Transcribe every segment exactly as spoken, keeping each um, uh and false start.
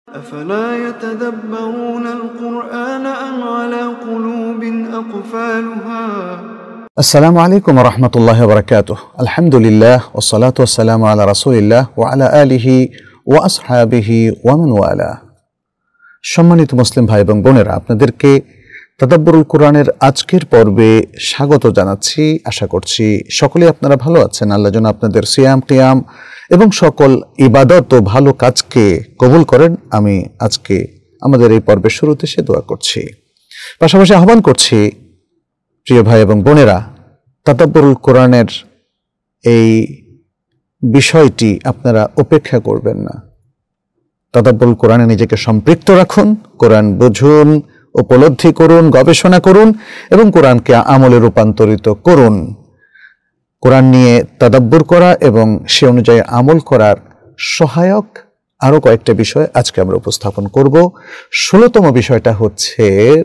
أفلا يتدبرون القرآن أم على قلوب أقفالها السلام عليكم ورحمة الله وبركاته. الحمد لله والصلاة والسلام على رسول الله وعلى آله وأصحابه ومن والاه. সম্মানিত মুসলিম ভাই এবং বোনেরা, আপনাদেরকে তাদাব্বুরুল কোরআনের আজকের পর্বে স্বাগত জানাচ্ছি। আশা করছি সকলেই আপনারা ভালো আছেন। আল্লাহ যেন আপনাদের সিয়াম, কিয়াম এবং সকল ইবাদত ও ভালো কাজকে কবুল করেন। আমি আজকে আমাদের এই পর্বের শুরুতে সে দোয়া করছি, পাশাপাশি আহ্বান করছি প্রিয় ভাই এবং বোনেরা, তাদাব্বুরুল কোরআনের এই বিষয়টি আপনারা উপেক্ষা করবেন না। তাদাব্বুরুল কোরআনে নিজেকে সম্পৃক্ত রাখুন, কোরআন বুঝুন, উপলব্ধি করুন, গবেষণা করুন এবং কোরআনকে আমলে রূপান্তরিত করুন। কোরআন নিয়ে তাদাব্বুর করা এবং সে অনুযায়ী আমল করার সহায়ক আরও কয়েকটা বিষয় আজকে আমরা উপস্থাপন করব। ষোলোতম বিষয়টা হচ্ছে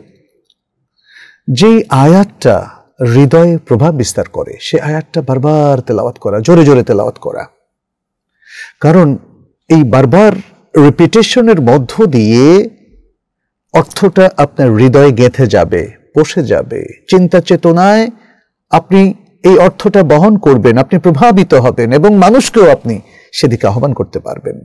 যেই আয়াতটা হৃদয়ে প্রভাব বিস্তার করে সে আয়াতটা বারবার তেলাওয়াত করা, জোরে জোরে তেলাওয়াত করা। কারণ এই বারবার রিপিটেশনের মধ্য দিয়ে অর্থটা আপনার হৃদয়ে গেঁথে যাবে, বসে যাবে। চিন্তা চেতনায় আপনি এই অর্থটা বহন করবেন, আপনি প্রভাবিত হবেন এবং মানুষকেও আপনি সেদিকে আহ্বান করতে পারবেন।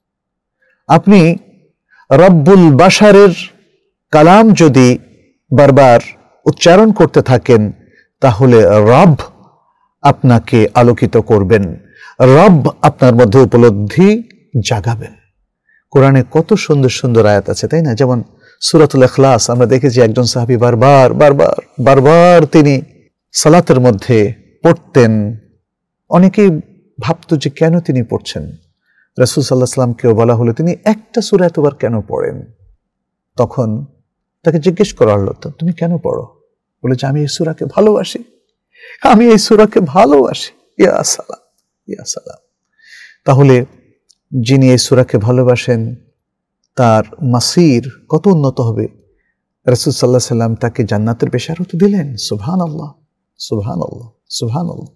আপনি রব্বুল বাশারের কালাম যদি বারবার উচ্চারণ করতে থাকেন তাহলে রব আপনাকে আলোকিত করবেন, রব আপনার মধ্যে উপলব্ধি জাগাবেন। কোরআনে কত সুন্দর সুন্দর আয়াত আছে, তাই না? যেমন সূরাতুল ইখলাস আমরা দেখেছি একজন সাহাবী বারবার বারবার বারবার তিনি সালাতের মধ্যে পড়তেন। অনেকেই ভাবতো যে কেন তিনি পড়ছেন। রাসূল সাল্লাল্লাহু আলাইহি ওয়াসাল্লামকেও বলা হলো তিনি একটা সূরা এতবার কেন পড়েন। তখন তাকে জিজ্ঞেস করা হলো, তো তুমি কেন পড়ো? বলে যে আমি এই সূরাকে ভালোবাসি, আমি এই সূরাকে ভালোবাসি। ইয়া সালাম, ইয়া সালাম। তাহলে যিনি এই সূরাকে ভালোবাসেন তার মাসির কত উন্নত হবে। রাসূল সাল্লাল্লাহু আলাইহি ওয়াসাল্লাম তাকে জান্নাতের বেশারত দিলেন। সুবহানাল্লাহ, সুবহানাল্লাহ, সুবহানাল্লাহ।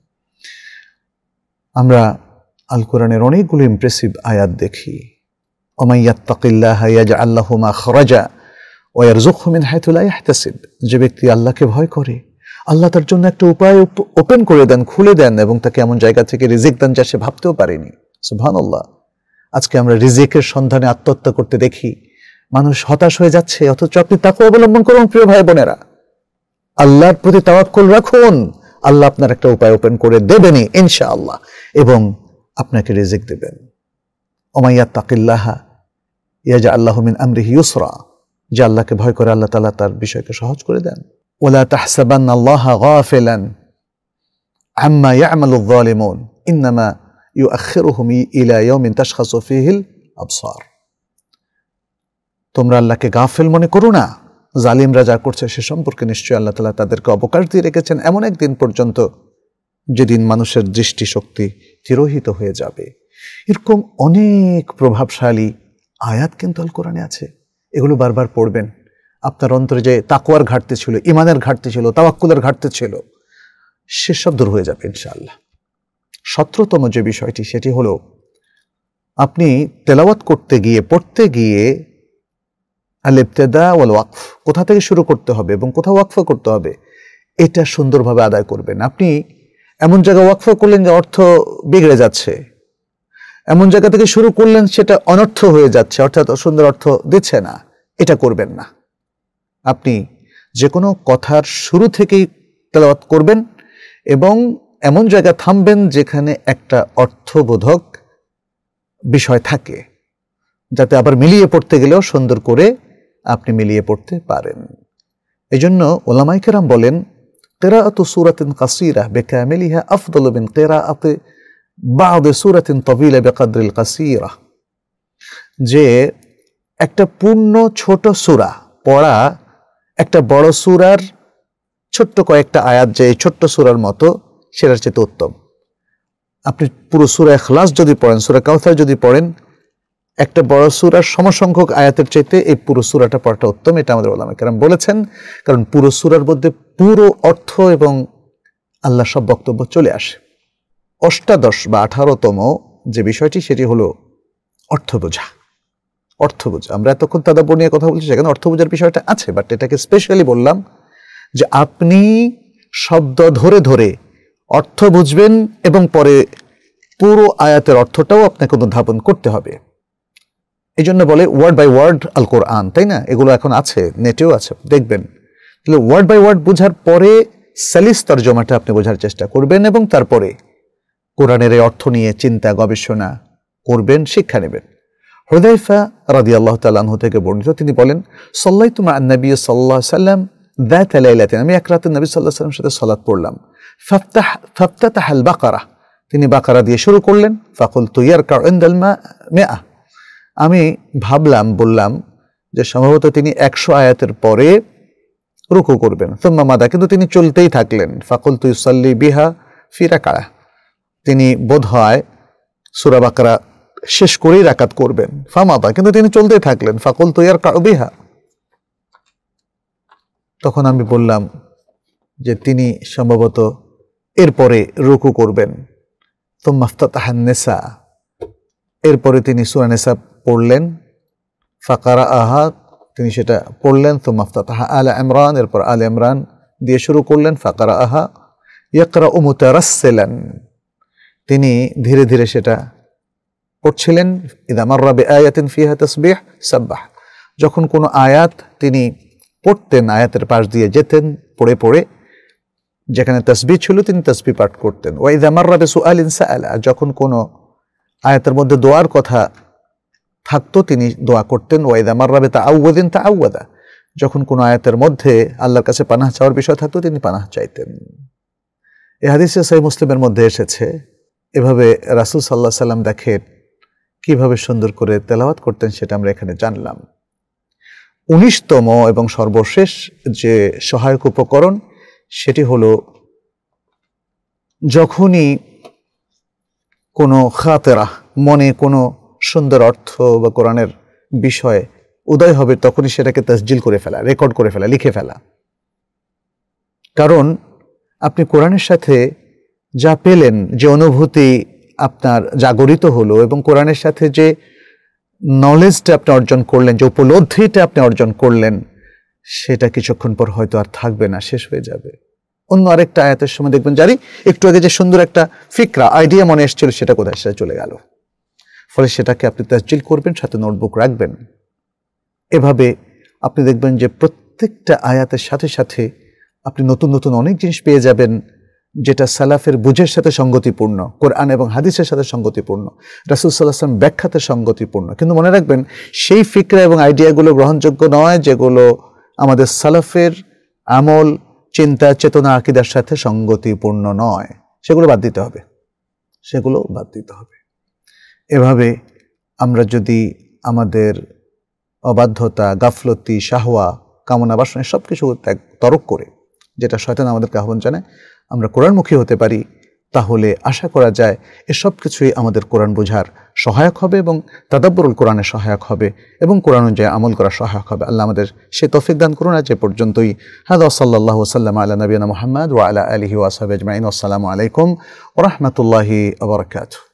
আমরা আল কোরআনের অনেকগুলো ইমপ্রেসিভ আয়াত দেখি। ওয়া ইয়াত্তাকিল্লাহা ইয়াজআল লাহু মাখরাজা ওয়া ইয়ারযুকহু মিন হাইথু লা ইয়াহতাসিব। যে ব্যক্তি আল্লাহকে ভয় করে, আল্লাহ তার জন্য একটা উপায় ওপেন করে দেন, খুলে দেন এবং তাকে এমন জায়গা থেকে রিজিক দেন যা সে ভাবতেও পারেনি। সুবহানাল্লাহ। আজকে আমরা রিজিকের সন্ধানে আত্মহত্যা করতে দেখি, মানুষ হতাশ হয়ে যাচ্ছে। অথচ আপনি তাকওয়া অবলম্বন করুন প্রিয় ভাই বোনেরা, আল্লাহর প্রতি তাওয়াক্কুল রাখুন, আল্লাহ আপনার একটা উপায় ওপেন করে দেবেনই ইনশাআল্লাহ এবং আপনাকে রিজিক দেবেন। ওয়া ইয়াত্তাকিল্লাহা ইয়াজআল লাহু মিন আমরিহি ইউসরা। যে আল্লাহকে ভয় করে আল্লাহ তাআলা তার বিষয়কে সহজ করে দেন। ওয়ালা তাহসাবান্নাল্লাহা গাফিলান আম্মা ইয়া'মালুয যালিমুন ইন্নামা ইউআখিরুহুম ইলা ইয়াউমিন তাশখাসু ফীহিল আবসার। তোমরা আল্লাহকে গাফেল মনে করো না, জালিমরা যা করছে সে সম্পর্কে নিশ্চয়ই আল্লাহ তাআলা তাদেরকে অবকাশ দিয়ে রেখেছেন এমন একদিন পর্যন্ত যেদিন মানুষের দৃষ্টিশক্তি তিরোহিত হয়ে যাবে। এরকম অনেক প্রভাবশালী আয়াত কিন্তু আল কোরআনে আছে। এগুলো বারবার পড়বেন। আপনার অন্তরে যে তাকওয়ার ঘাটতি ছিল, ইমানের ঘাটতি ছিল, তাওয়াক্কুলের ঘাটতি ছিল, সেসব দূর হয়ে যাবে ইনশাআল্লাহ। সতেরোতম যে বিষয়টি সেটি হলো আপনি তেলাওয়াত করতে গিয়ে, পড়তে গিয়ে আল ইবতিদা ওয়াল ওয়াকফ, কোথা থেকে শুরু করতে হবে এবং কোথাও ওয়াকফ করতে হবে এটা সুন্দরভাবে আদায় করবেন। আপনি এমন জায়গায় ওয়াকফ করলেন যে অর্থ বিগড়ে যাচ্ছে, এমন জায়গা থেকে শুরু করলেন সেটা অনর্থ হয়ে যাচ্ছে, অর্থাৎ সুন্দর অর্থ দিচ্ছে না, এটা করবেন না। আপনি যে কোনো কথার শুরু থেকেই তেলাওয়াত করবেন এবং এমন জায়গা থামবেন যেখানে একটা অর্থবোধক বিষয় থাকে, যাতে আবার মিলিয়ে পড়তে গেলেও সুন্দর করে আপনি মিলিয়ে পড়তে পারেন। এজন্য উলামায়ে কেরাম বলেন, কিরাআতু সূরাতিন কাসীরা বিকামিলিহা আফদালু মিন কিরাআতি বা'দ সূরাতিন তাওয়িলা বিকদরিল কাসীরা। যে একটা পূর্ণ ছোট সূরা পড়া একটা বড় সূরার ছোট্ট কয়েকটা আয়াত যে ছোট্ট সূরার মতো সেটার চেয়ে উত্তম। আপনি পুরো সূরা ইখলাস যদি পড়েন, সূরা কাউসার যদি পড়েন, একটা বড় সূরার সমসংখ্যক আয়াতের চাইতে এই পুরো সূরাটা পড়াটা উত্তম। এটা আমাদের উলামায়ে কেরাম বলেছেন, কারণ পুরো সূরার মধ্যে পুরো অর্থ এবং আল্লাহ সব বক্তব্য চলে আসে। অষ্টাদশ বা আঠারোতম যে বিষয়টি সেটি হলো অর্থ বোঝা। অর্থ বোঝা। আমরা এতক্ষণ তাদাব্বুর নিয়ে কথা বলছি, সেখানে অর্থ বোঝার বিষয়টা আছে, বাট এটাকে স্পেশালি বললাম যে আপনি শব্দ ধরে ধরে অর্থ বুঝবেন এবং পরে পুরো আয়াতের অর্থটাও আপনাকে অনুধাবন করতে হবে। এই জন্য বলে ওয়ার্ড বাই ওয়ার্ড আল কোরআন, তাই না? এগুলো এখন আছে, নেটেও আছে, দেখবেন। তাহলে ওয়ার্ড বাই ওয়ার্ড বোঝার পরে সালিস তরজমাটা আপনি বোঝার চেষ্টা করবেন এবং তারপরে কোরআনের এই অর্থ নিয়ে চিন্তা গবেষণা করবেন, শিক্ষা নেবেন। হুযায়ফা রাদিয়াল্লাহু তাআলা আনহু থেকে বর্ণিত, তিনি বলেন, সাল্লাইতু মা আন-নবী সাল্লাল্লাহু আলাইহি ওয়াসাল্লাম যাতা লাইলাতিন, আমি এক রাতে নবী সাল্লাল্লাহু আলাইহি ওয়াসাল্লামের সাথে সালাত পড়লাম। ফাফতাহ ফাফতাতাহাল বাকারা, তিনি বাকারা দিয়ে শুরু করলেন। ফাকুলতু ইয়ারকা ইনদাল মিআ, আমি ভাবলাম, বললাম যে সম্ভবত তিনি একশো আয়াতের পরে রুকু করবেন। সুম্মা মাদা, কিন্তু তিনি চলতেই থাকলেন। ফাকুলতু ইউসাল্লি বিহা ফি রাকাআহ, তিনি বোধহয় সূরা বাকারা শেষ করেই রাকাত করবেন। ফামাদা, কিন্তু তিনি চলতেই থাকলেন। ফাকুলতু ইয়ারকা বিহা, তখন আমি বললাম যে তিনি সম্ভবত এরপরে রুকু করবেন। সুম্মা ইফতাতাহান নিসা, এরপরে তিনি সূরা নিসা পড়লেন। ফাকারাআহা, তিনি সেটা পড়লেন। সুম্মা ইফতাতাহা আলা ইমরান, এরপর আলে ইমরান দিয়ে শুরু করলেন। ফাকারাআহা ইয়াকরাউ মুতারাসসিলান, তিনি ধীরে ধীরে সেটা পড়ছিলেন। ইযা মাররা বিআয়াতিন ফিহা তাসবিহ সাব্বাহ, যখন কোনো আয়াত তিনি পড়তেন, আয়াতের পাশ দিয়ে যেতেন পড়ে পড়ে, যেখানে তাসবিহ ছিল তিনি তাসবিহ পাঠ করতেন। ওয়া ইযা মাররা বিসুআলিন সাআলা, যখন কোনো আয়াতের মধ্যে দোয়ার কথা থাকতো তিনি দোয়া করতেন। ওয়া ইযা মাররা বিতাআউযিন তাআওয়াদা, যখন কোনো আয়াতের মধ্যে আল্লাহর কাছে পানাহ চাওয়ার বিষয় থাকতো তিনি পানাহ চাইতেন। এই হাদিসে সহিহ মুসলিমের মধ্যে এসেছে। এভাবে রাসূল সাল্লাল্লাহু আলাইহি সাল্লাম দেখেন কিভাবে সুন্দর করে তেলাওয়াত করতেন, সেটা আমরা এখানে জানলাম। উনিশতম এবং সর্বশেষ যে সহায়ক উপকরণ, সেটি হলো যখনই কোনো খাতেরা, মনে কোনো সুন্দর অর্থ বা কোরআনের বিষয়ে উদয় হবে, তখনই সেটাকে তাসজিল করে ফেলা, রেকর্ড করে ফেলা, লিখে ফেলা। কারণ আপনি কোরআনের সাথে যা পেলেন, যে অনুভূতি আপনার জাগরিত হলো, এবং কোরআনের সাথে যে নলেজটা আপনি অর্জন করলেন, যে উপলব্ধিটা আপনি অর্জন করলেন, সেটা কিছুক্ষণ পর হয়তো আর থাকবে না, শেষ হয়ে যাবে। অন্য আরেকটা আয়াতের সময় দেখবেন জারি একটু আগে যে সুন্দর একটা ফিকরা, আইডিয়া মনে এসেছিল, সেটা কোথায়, সেটা চলে গেল। ফলে সেটাকে আপনি তাসজিল করবেন, সাথে নোটবুক রাখবেন। এভাবে আপনি দেখবেন যে প্রত্যেকটা আয়াতের সাথে সাথে আপনি নতুন নতুন অনেক জিনিস পেয়ে যাবেন, যেটা সালাফের বুঝের সাথে সঙ্গতিপূর্ণ, কোরআন এবং হাদিসের সাথে সঙ্গতিপূর্ণ, রাসূল সাল্লাল্লাহু আলাইহি ওয়াসাল্লাম ব্যাখ্যাতে সঙ্গতিপূর্ণ। কিন্তু মনে রাখবেন, সেই ফিকরা এবং আইডিয়াগুলো গ্রহণযোগ্য নয় যেগুলো আমাদের সালাফের আমল, চিন্তা, চেতনা, আকীদার সাথে সঙ্গতিপূর্ণ নয়। সেগুলো বাদ দিতে হবে, সেগুলো বাদ দিতে হবে। এভাবে আমরা যদি আমাদের অবাধ্যতা, গাফলতি, শাহওয়া, কামনা বাসনা সব কিছু ত্যাগ তরক করে, যেটা শয়তান আমাদেরকে আহ্বান জানায়, আমরা কোরআনমুখী হতে পারি, তাহলে আশা করা যায় এসব কিছুই আমাদের কোরআন বোঝার সহায়ক হবে এবং তাদাব্বুরুল কোরআনের সহায়ক হবে এবং কোরআন অনুযায়ী আমল করা সহায়ক হবে। আল্লাহ আমাদের সে তৌফিক দান করুন। আজ এ পর্যন্তই। হাদা সাল্লাল্লাহু ওয়াসাল্লাম আলা নবিয়িনা মুহাম্মদ ওয়া আলা আলিহি ওয়া আসহাবিহি আজমাইন। আসসালামু আলাইকুম ওয়া রাহমাতুল্লাহি ওয়া বারাকাতুহু।